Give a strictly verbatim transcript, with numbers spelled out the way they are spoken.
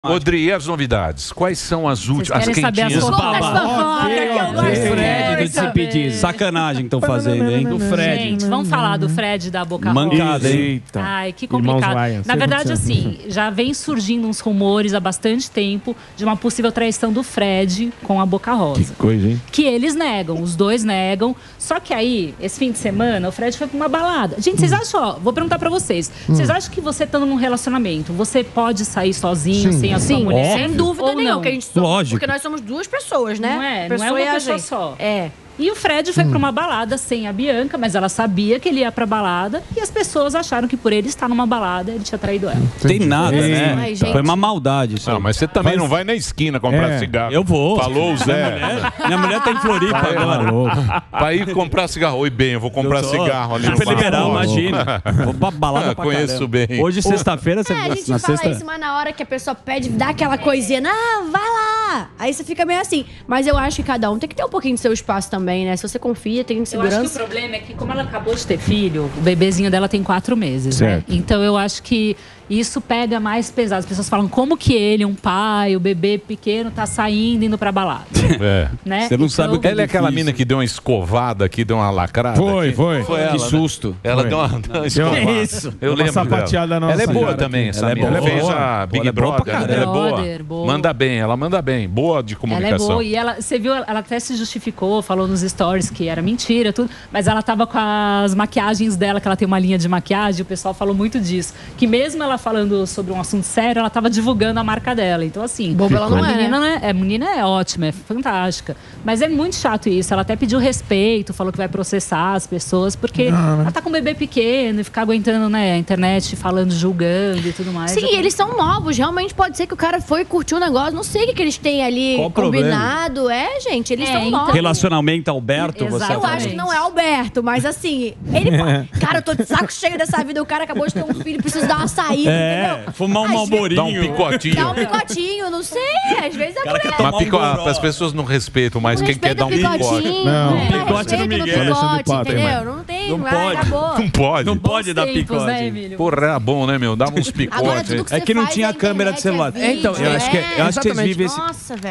Rodrigo, e as novidades? Quais são as últimas? As quentinhas? As do Fred do Desimpedidos. Sacanagem que estão fazendo, hein? Do Fred. Gente, vamos falar do Fred da Boca Mancada, Rosa. hein? Ai, que complicado. Na verdade, assim, já vem surgindo uns rumores há bastante tempo de uma possível traição do Fred com a Boca Rosa. Que coisa, hein? Que eles negam, os dois negam. Só que aí, esse fim de semana, o Fred foi pra uma balada. Gente, vocês acham, ó, vou perguntar pra vocês. Hum. Vocês acham que você estando num relacionamento, você pode sair sozinho, Sim. sem a sua Sim, mulher? sem dúvida Ou nenhuma, não? que a gente somos, Lógico. porque nós somos duas pessoas, né? Não é, não pessoa é uma e a pessoa gente. só. É. E o Fred foi Hum. pra uma balada sem a Bianca, mas ela sabia que ele ia pra balada e as pessoas acharam que por ele estar numa balada, ele tinha traído ela. Tem nada, né? Ai, gente. Foi uma maldade isso. Não, mas você também não vai na esquina comprar É. cigarro. Eu vou. Falou o Zé. Minha mulher tá em Floripa Vai, agora. Pra ir comprar cigarro. Oi, bem, eu vou comprar Eu sou cigarro ali no super liberal, bar. imagina. Vou pra balada Ah, pra conheço caramba. bem. Hoje, sexta-feira, você É, a gente na fala sexta... isso, mas na hora que a pessoa pede, dá aquela coisinha, não, vai lá. Aí você fica meio assim. Mas eu acho que cada um tem que ter um pouquinho do seu espaço também, né? Se você confia, tem Eu acho que o segurança. problema é que, como ela acabou de ter filho, o bebezinho dela tem quatro meses, Certo. né? Então eu acho que isso pega mais pesado. As pessoas falam, como que ele, um pai, o bebê pequeno, tá saindo, indo pra balada, É. né? Você não sabe o que Ela é aquela difícil. mina que deu uma escovada aqui, deu uma lacrada. Foi, aqui. foi. Foi ela, Que né? susto. Ela Foi. deu uma, deu uma escovada. Que isso? Eu Deu uma lembro sapateada dela. na nossa Ela é boa cara também, aqui. essa Ela é mina. boa. Ela fez Boa. a Ela Big é boa pra Brother. caramba. Ela é boa. Brother, boa. Manda bem, ela manda bem. Boa de Ela é comunicação. boa e ela, você viu, ela até se justificou, falou nos stories que era mentira, tudo, mas ela tava com as maquiagens dela, que ela tem uma linha de maquiagem, o pessoal falou muito disso, que mesmo ela falando sobre um assunto sério, ela tava divulgando a marca dela. Então assim, Boba ela não a é, menina, né? né? É, a menina é ótima, é fantástica, mas é muito chato isso. Ela até pediu respeito, falou que vai processar as pessoas porque ela tá com um bebê pequeno e ficar aguentando, né, a internet falando, julgando e tudo mais. Sim, É- eles são novos. Realmente pode ser que o cara foi curtir um negócio. Não sei o que, que eles têm ali Qual o problema? combinado. É, gente, eles É, são então- novos. Relacionamento Alberto, você Exato. Eu fala. acho que não é Alberto, mas assim, ele. Cara, eu tô de saco cheio dessa vida. O cara acabou de ter um filho, preciso dar uma saída, É, entendeu? fumar um Às malborinho. Dá um picotinho. Dá um picotinho, não sei. Às vezes é cara por quer aí. tomar Mas pico... um goró. as pessoas não respeitam mais quem quer dar um picote. picotinho. Não. é, Picote respeito no no Miguel. picote, Alexandre Pato, hein, entendeu? Não tem, Não vai, pode. acabou. Não pode. Não Bons pode dar tempos, picote. né, Emílio? Porra, era bom, né, meu? Dava uns picotes. Agora tudo que É você que não faz tinha é câmera de internet, celular. é É, então, eu vídeo, acho que- é. eu acho que vocês Exatamente. vivem esse- Nossa, velho.